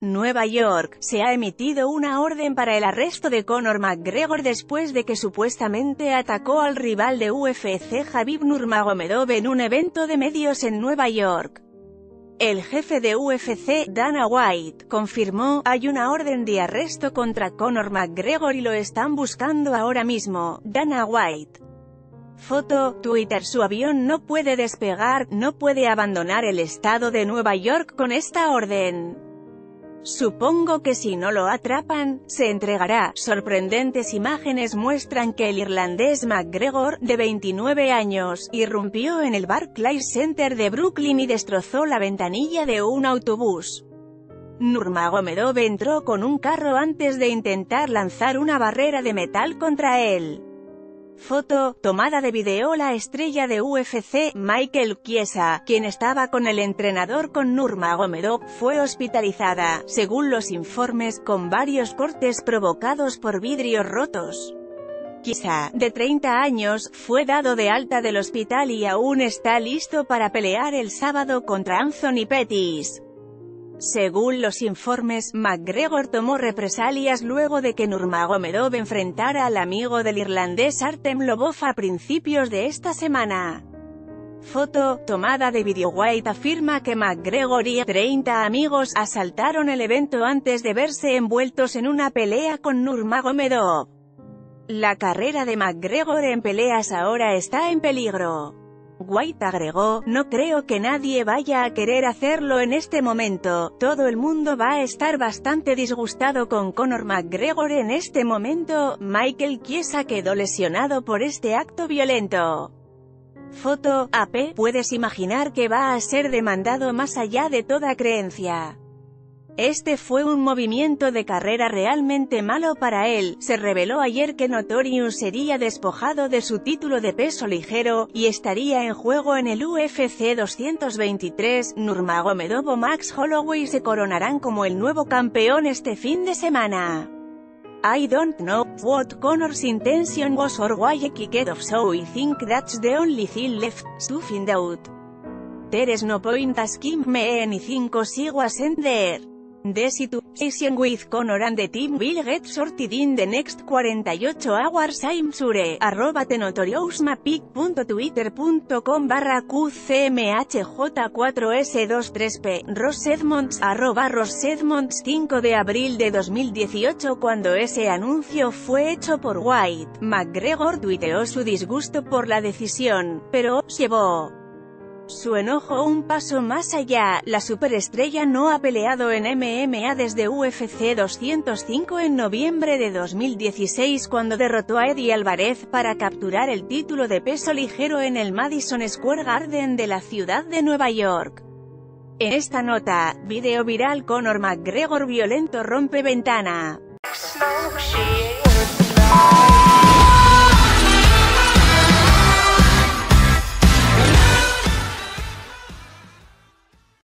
Nueva York, se ha emitido una orden para el arresto de Conor McGregor después de que supuestamente atacó al rival de UFC Khabib Nurmagomedov en un evento de medios en Nueva York. El jefe de UFC, Dana White, confirmó: "Hay una orden de arresto contra Conor McGregor y lo están buscando ahora mismo". Dana White. Foto, Twitter. Su avión no puede despegar, no puede abandonar el estado de Nueva York con esta orden. Supongo que si no lo atrapan, se entregará. Sorprendentes imágenes muestran que el irlandés McGregor, de 29 años, irrumpió en el Barclays Center de Brooklyn y destrozó la ventanilla de un autobús. Nurmagomedov entró con un carro antes de intentar lanzar una barrera de metal contra él. Foto, tomada de video. La estrella de UFC, Michael Chiesa, quien estaba con el entrenador con Nurmagomedov, fue hospitalizada, según los informes, con varios cortes provocados por vidrios rotos. Chiesa, de 30 años, fue dado de alta del hospital y aún está listo para pelear el sábado contra Anthony Pettis. Según los informes, McGregor tomó represalias luego de que Nurmagomedov enfrentara al amigo del irlandés Artem Lobov a principios de esta semana. Foto, tomada de video. White afirma que McGregor y 30 amigos asaltaron el evento antes de verse envueltos en una pelea con Nurmagomedov. La carrera de McGregor en peleas ahora está en peligro. White agregó: "No creo que nadie vaya a querer hacerlo en este momento, todo el mundo va a estar bastante disgustado con Conor McGregor en este momento". Michael Chiesa quedó lesionado por este acto violento. Foto, AP, puedes imaginar que va a ser demandado más allá de toda creencia. Este fue un movimiento de carrera realmente malo para él. Se reveló ayer que Notorious sería despojado de su título de peso ligero, y estaría en juego en el UFC 223. Nurmagomedov o Max Holloway se coronarán como el nuevo campeón este fin de semana. I don't know what Conor's intention was or why he kicked off, so I think that's the only thing left to find out. There's no point asking me anything cause I wasn't there. The situation with Conor and the team will get sorted in the next 48 hours, I'm sure. @tenotoriousmapic.twitter.com/QCMHJ4S23P. Ross Edmonds, @Ross Edmonds. 5 de abril de 2018. Cuando ese anuncio fue hecho por White, McGregor tuiteó su disgusto por la decisión, pero llevó su enojo un paso más allá. La superestrella no ha peleado en MMA desde UFC 205 en noviembre de 2016, cuando derrotó a Eddie Alvarez para capturar el título de peso ligero en el Madison Square Garden de la ciudad de Nueva York. En esta nota, video viral: Conor McGregor violento rompe ventana.